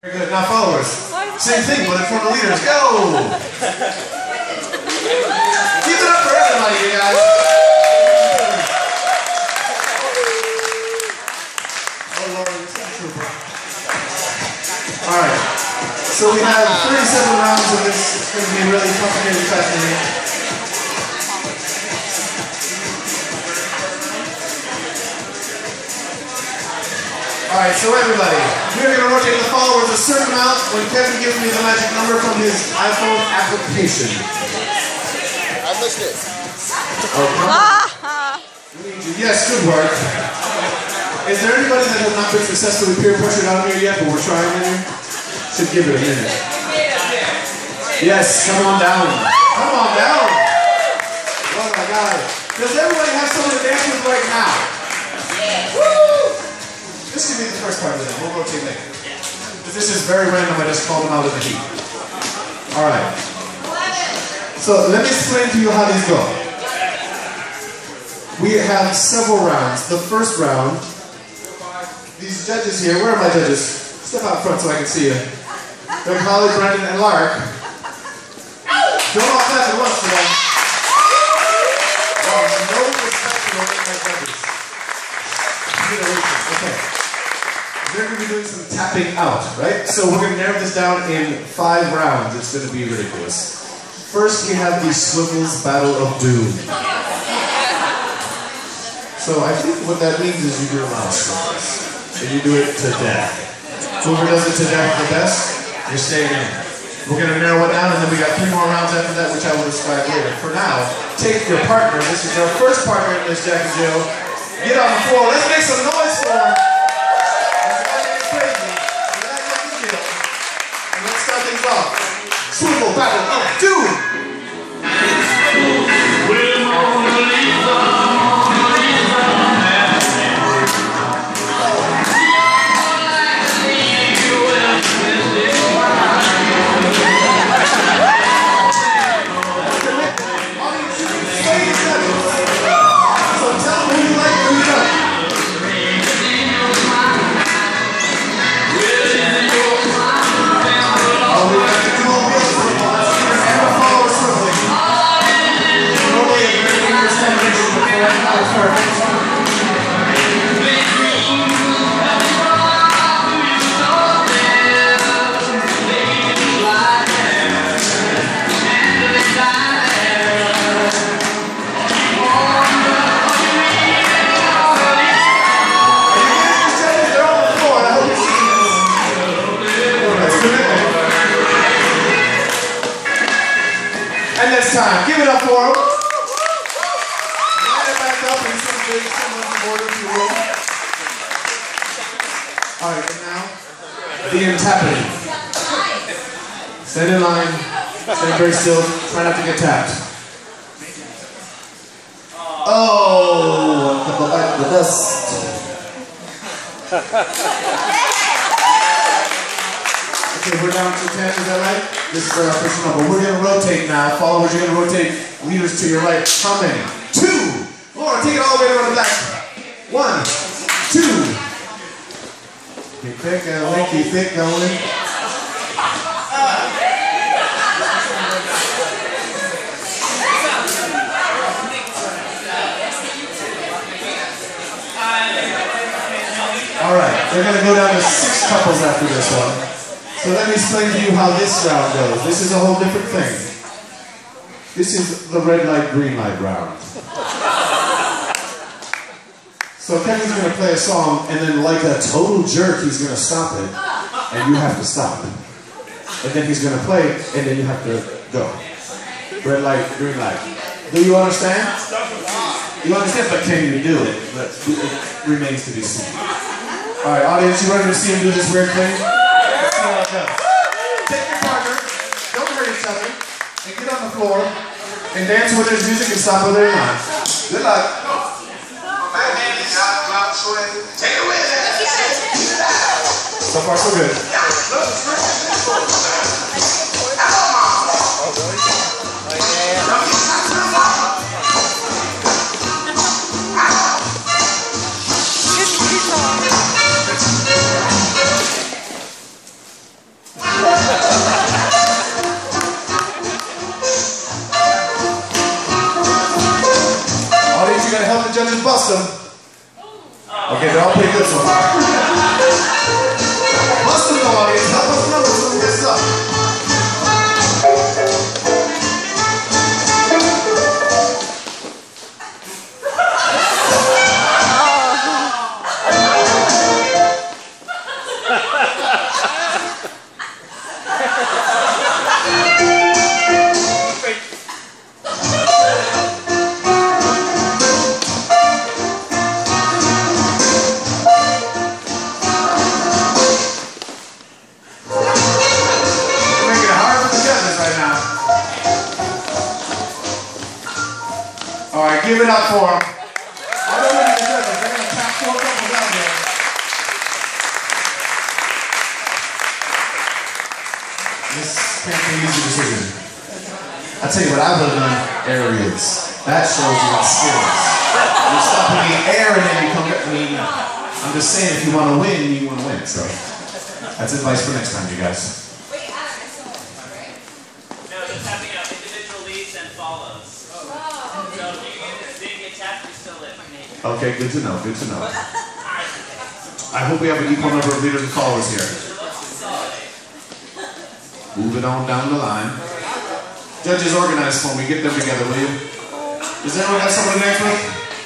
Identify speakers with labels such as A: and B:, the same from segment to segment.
A: Very good. Now followers, same thing, but in front of leaders. Go! Keep it up for everybody, you guys. Oh Lord, you're such a trooper. All right. So we have 37 rounds of this. It's going to be really complicated, fascinating. Alright, so everybody, we're going to rotate the followers a certain amount when Kevin gives me the magic number from his iPhone application.
B: I missed it.
A: Yes, good work. Is there anybody that has not been successfully peer pressured out here yet, but we're trying in here? Should give it a minute. Yes, come on down. Come on down. Oh my God. Does everybody have someone to dance with right now? Woo! This could be the first part of it. We'll rotate later. But this is very random. I just called them out of the heat. Alright. So let me explain to you how these go. We have several rounds. The first round, these judges here, where are my judges? Step out front so I can see you. They're Holly, Brendan, and Lark. Don't all clap at once today. Wow, no respect for my judges. Okay. They're going to be doing some tapping out, right? So we're going to narrow this down in 5 rounds. It's going to be ridiculous. First, we have the Swivels Battle of Doom. So I think what that means is you do a lot of swivels. And you do it to death. Whoever does it to death the best, you're staying in. We're going to narrow it down, and then we got 3 more rounds after that, which I will describe later. For now, take your partner. This is our first partner in this Jack and Jill. Get on the floor. Let's make some noise for her. Swivel Battle of Doom! And this time, give it up for him. Line it back up and some big someone's border if you will. Alright, and now, the tapping. Stand in line, stand very still, try not to get tapped. Oh, the dust. Okay, we're down to 10, is that right? This is our official number. We're going to rotate now. Followers, you're going to rotate leaders to your right. How many? 2! Laura, take it all the way around the back. 1, 2. Keep it going, keep it going. Alright, they're going to go down to 6 couples after this one. So let me explain to you how this round goes. This is a whole different thing. This is the red light, green light round. So Kevin's going to play a song, and then like a total jerk, he's going to stop it, and you have to stop. And then he's going to play, and then you have to go. Red light, green light. Do you understand? You understand, but can you do it? But it remains to be seen. Alright, audience, you ready to see him do this weird thing? Take your partner, don't hurt each other, and get on the floor, and dance with there's music and stop with their line. Good luck. Take it away. So far, so good. all pretty good so far. Bust them though, audience. Help us know when something gets up. Give it up for them. I don't know what they're going to tap 4 couples out there. This can't be an easy decision. I tell you what, I would have done aerials. That shows you what skills. You stop in the air and then you come back. I mean, I'm just saying, if you want to win, you want to win. So that's advice for next time, you guys.
C: Wait, Adam, I still have to, right?
D: No, just having individual leads and follows.
A: Okay, good to know, good to know. I hope we have an equal number of leaders and followers here. Moving on down the line. Judges, organize for me. Get them together, will you? Does everyone have someone to dance with?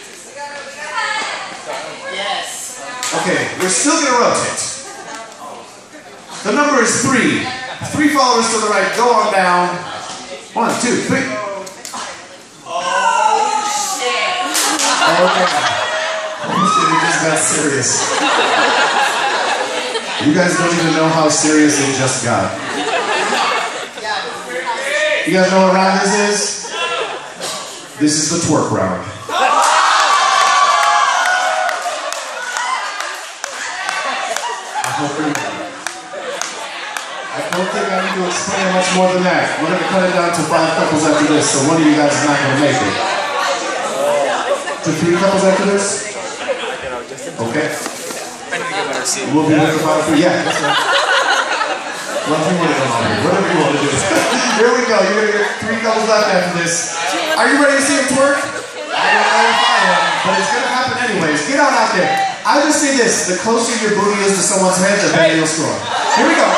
C: Yes.
A: Okay, we're still going to rotate. The number is 3. 3 followers to the right. Go on down. 1, 2, 3. Okay. Oh shit, it just got serious. You guys don't even know how serious it just got. You guys know what round this is? This is the twerk round. I don't think I need to explain much more than that. We're going to cut it down to 5 couples after this, so one of you guys is not going to make it. To 3 couples after this? Okay. We'll be with about 3. Yeah, that's right. Whatever you want to do. Whatever you want to do. Here we go. You're going to get 3 couples left after this. Are you ready to see him twerk? I don't know if I am, but it's going to happen anyways. Get out there. I just say this. The closer your booty is to someone's head, the better you'll score. Here we go.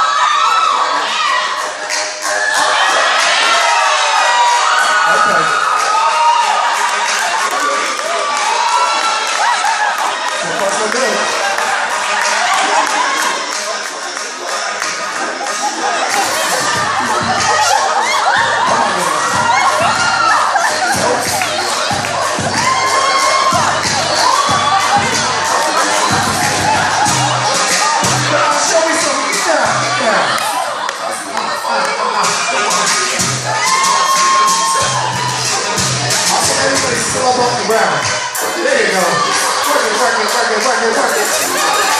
A: There you go. Work it.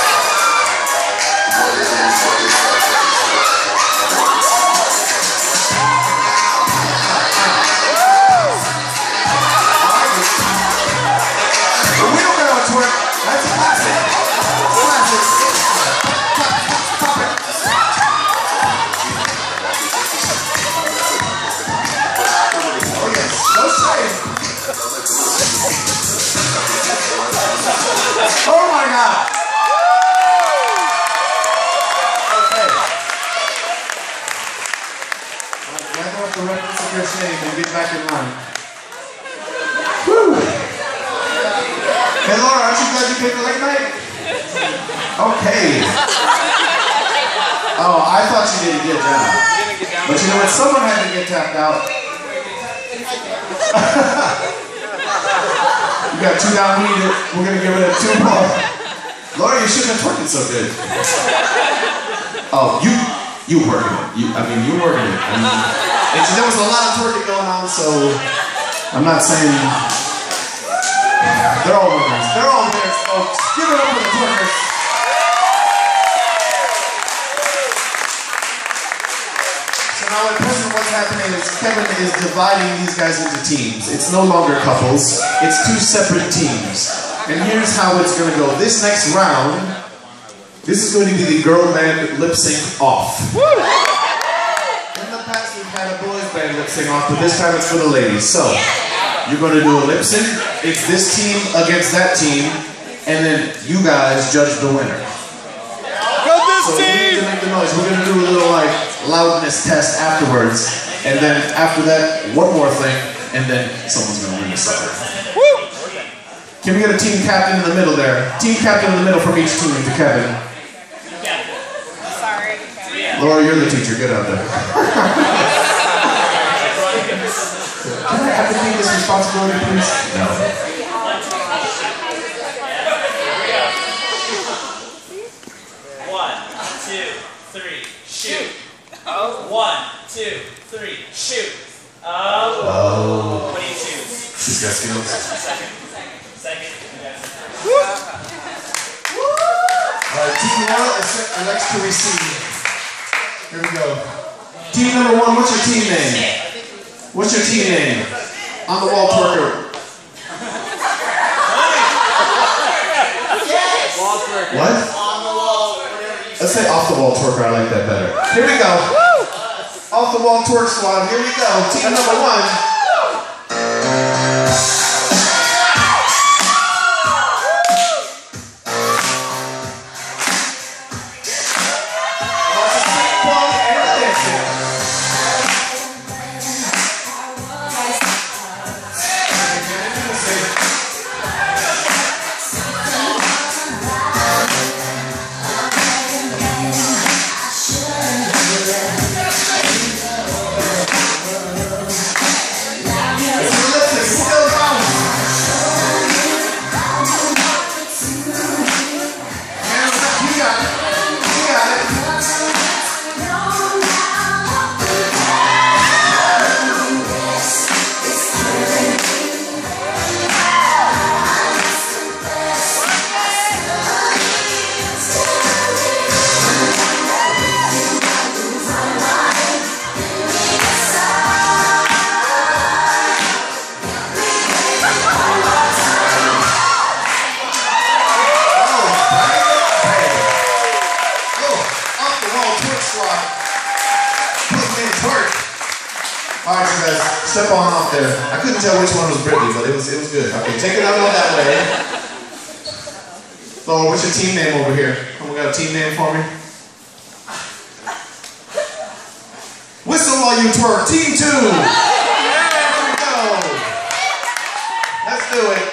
A: We don't know how to twerk. That's a classic. Pop it. Oh yes, no shame. Oh my God! Okay. Gather up the remnants of your shame and get back in line. Woo! Hey Laura, aren't you glad you picked a late night? Okay. Oh, I thought you did a good job. But you know what? Someone had to get tapped out. You got 2 down, we're going to give it a 2 more. Laura, you shouldn't have twerked it so good. Oh, you working it. You working it. And there was a lot of twerking going on, so I'm not saying... They're all winners. They're all winners, folks. Give it up for the twerkers. So now at present what's happening is Kevin is dividing these guys into teams. It's no longer couples. It's 2 separate teams. And here's how it's going to go. This next round, this is going to be the girl band lip sync off. In the past we've had a boys band lip sync off, but this time it's for the ladies. So, you're going to do a lip sync. It's this team against that team. and then you guys judge the winner. So you need to make the noise. We're gonna do a little like loudness test afterwards, and then after that, one more thing, and then someone's gonna win the sucker. Can we get a team captain in the middle there? Team captain in the middle from each team to Kevin.
C: Sorry.
A: Laura, you're the teacher. Get out there. Can I have to take this responsibility, please? No.
D: 1, 2, 3, shoot. 1, 2, 3, shoot. What do you choose?
A: She's got skills.
D: Second.
A: Alright, team 1 elects to receive. Here we go. Team number 1, what's your team name? What's your team name? On the wall twerker.
C: Yes!
A: What?
C: On the wall.
A: Let's say off the wall twerker, I like that better. Here we go. Off the wall twerk squad, here we go. Team number 1. Alright, you guys, step on off there. I couldn't tell which one was Brittany, but it was good. Okay, take it out that way. So, what's your team name over here? We got a team name for me? Whistle while you twerk, team 2! Here we go! Let's do it.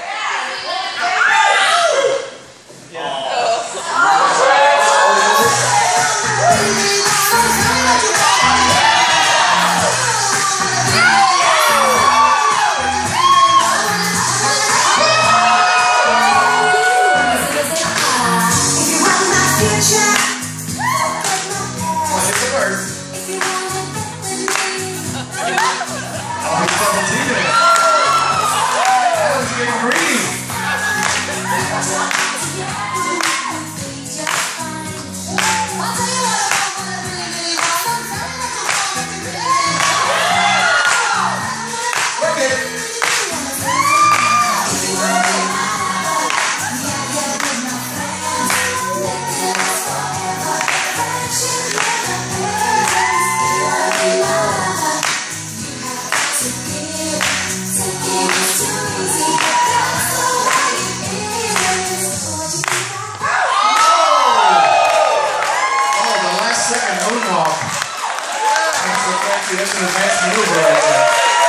A: That's an advanced maneuver right there.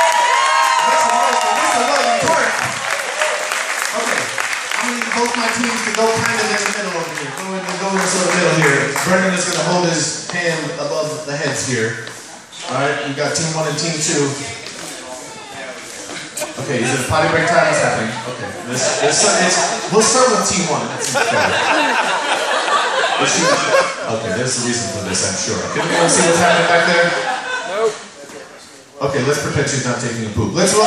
A: Okay, I'm going to need both my teams to go kind of in the middle over here. Go in the sort of middle here. Brendan is going to hold his hand above the heads here. Alright, we got team 1 and team 2. Okay, is it a potty break time? What's happening? Okay, we'll start with team 1. That seems fair. Okay, there's a reason for this, I'm sure. Can we see what's happening back there? Nope. Okay, let's pretend she's not taking a poop. Let's look.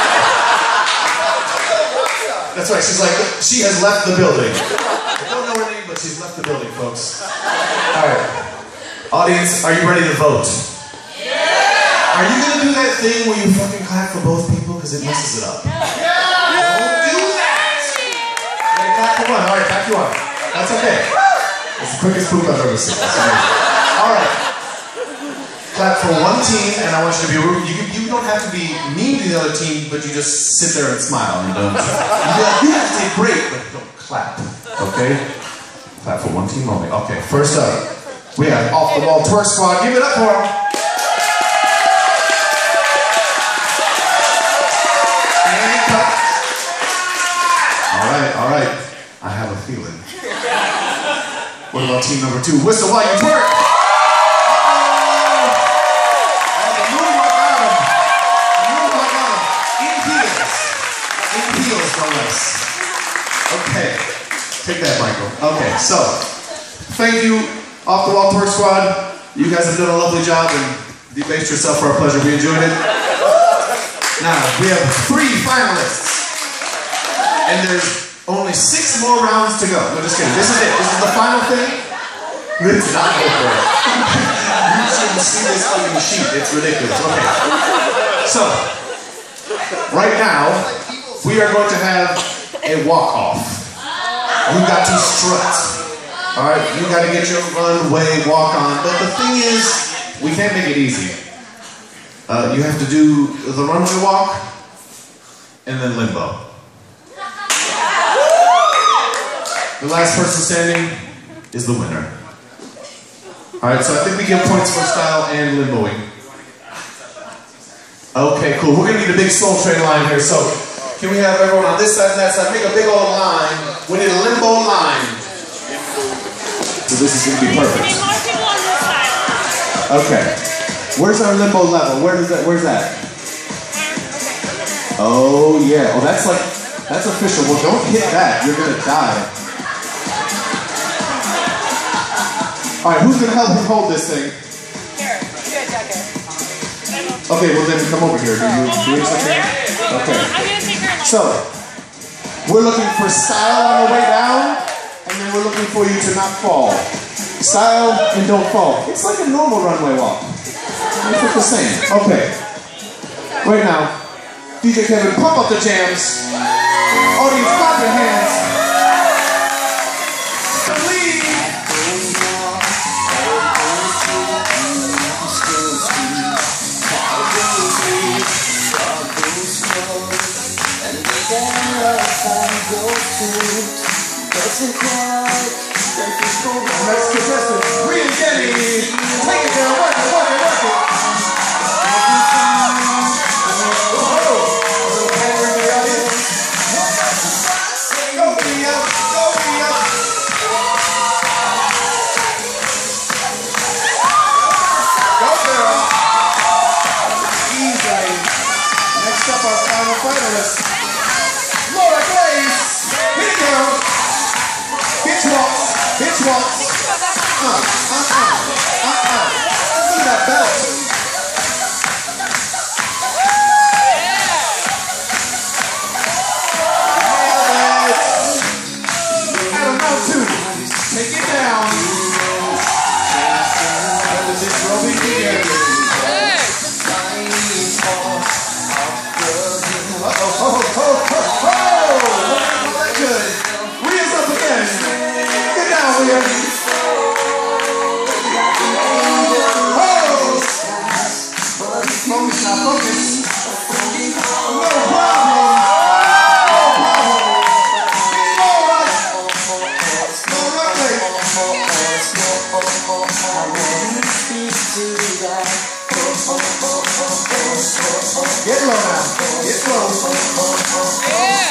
A: That's right, she's like, she has left the building. I don't know her name, but she's left the building, folks. Alright. Audience, are you ready to vote? Yeah! Are you gonna do that thing where you fucking clap for both people? Because it messes it up. Yeah! Don't do that! Ready, clap for one. Alright, clap for one. That's okay. It's the quickest poop I've ever seen. Alright. Clap for one team, and I want you to be rude. You don't have to be mean to the other team, but you just sit there and smile. You don't. You have to say great, but don't clap. clap, okay? Clap for one team only. Okay, first up, we have Off the Wall Twerk Squad. Give it up for them. And cut. All right. I have a feeling. What about team number 2? Whistle while you twerk. Okay, take that, Michael. Okay, so, thank you, Off the Wall Twerk Squad. You guys have done a lovely job and debased yourself for our pleasure. We enjoyed it. Now, we have 3 finalists. And there's only 6 more rounds to go. No, just kidding. This is it. This is the final thing. It's not over. You shouldn't see this fucking sheet. It's ridiculous. Okay. So, right now, we are going to have a walk-off. You got to strut. Alright, you got to get your runway walk-on. But the thing is, we can't make it easy. You have to do the runway walk and then limbo. The last person standing is the winner. Alright, so I think we give points for style and limboing. Okay, cool. We're going to need a big Soul Train line here, so can we have everyone on this side and that side? Make a big old line. We need a limbo line. So this is going to be perfect. Okay. Where's our limbo level? Where's that? Oh, yeah. Oh, that's official. Well, don't hit that. You're going to die. All right, who's going to help me hold this thing?
E: Here, Jack.
A: Okay, well then come over here. Do you doing something? Okay. So, we're looking for style on the way down, and then we're looking for you to not fall. Style and don't fall. It's like a normal runway walk. It's like the same. Okay. Right now, DJ Kevin, pump up the jams. Audience, clap your hands. Next contestant, Rhea Ienni. Take it down, work it. Go Rhea. Go girl. Easily. Next up, our final finalist, Glaess. Here you go. Bitch walks. Look at that belt. Adam, now 2. Take it down. Let this roll begin. That's good. Rhea's up again. Get down, Rhea. Focus. No problem. Get low now. Get low. Hey!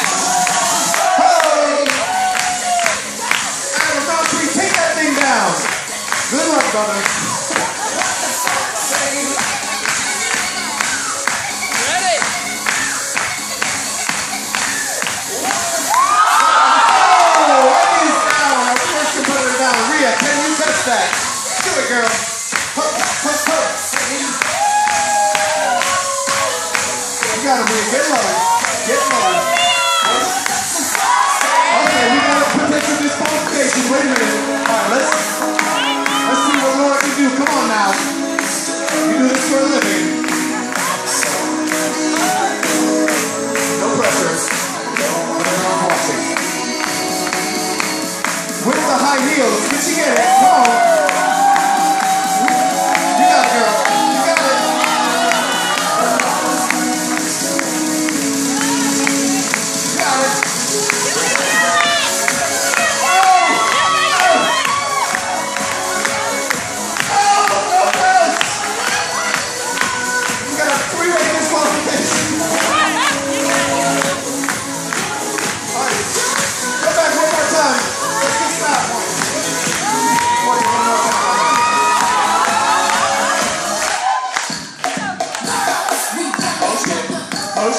A: Adam, now 3, take that thing down. Good luck, brother. That. Do it, girl. Hup. You gotta be get low. Okay, we gotta potential disqualification. Wait a minute. All right, let's see what Laura can do. Come on now. You do this first.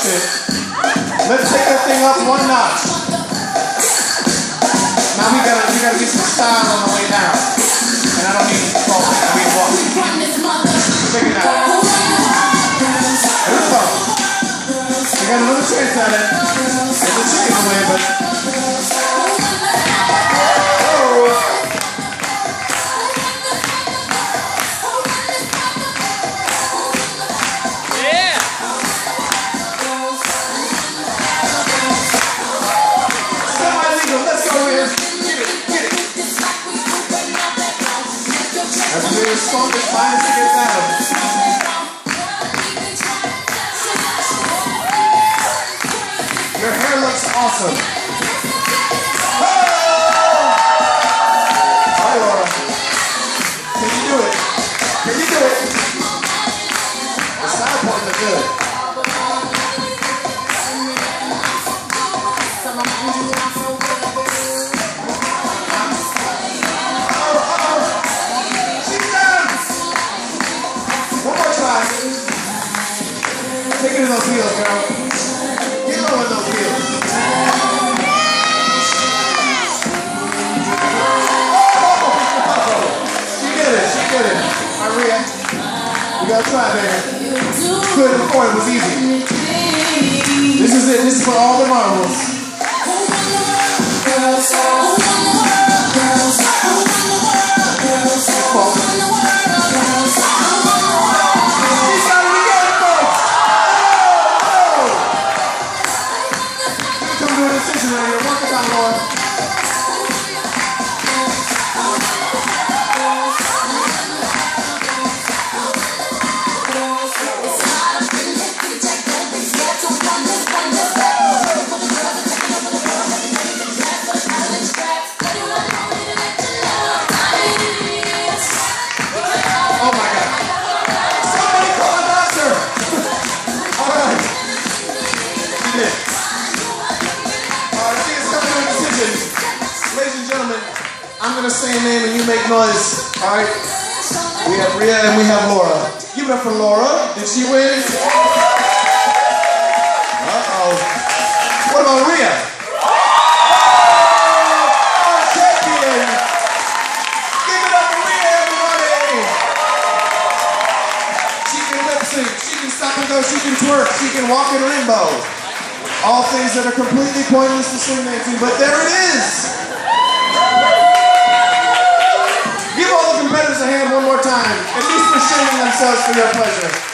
A: That's it. Let's take that thing up one notch. Now we gotta get some style on the way down. And I don't mean fall, I mean walk. Check it out. Here we go. We got another chance at it. Get the chicken away, but Stomp is trying to get down. Your hair looks awesome. Oh! Hi, Laura. Can you do it? Can you do it? The style points are good. Take it in those heels, girl. Get low in those heels. She did it. She did it. All right, Rhea. You gotta try, baby. Good before it was easy. This is it. This is for all the marbles. I'm going to say a name and you make noise, alright? We have Rhea and we have Laura. Give it up for Laura. Did she win? Uh-oh. What about Rhea? Our champion! Give it up for Rhea, everybody! She can lip sync, she can stop and go, she can twerk, she can walk in limbo. All things that are completely pointless to swing dancing, but there it is! Give all the competitors a hand one more time, at least for shaming themselves for your pleasure.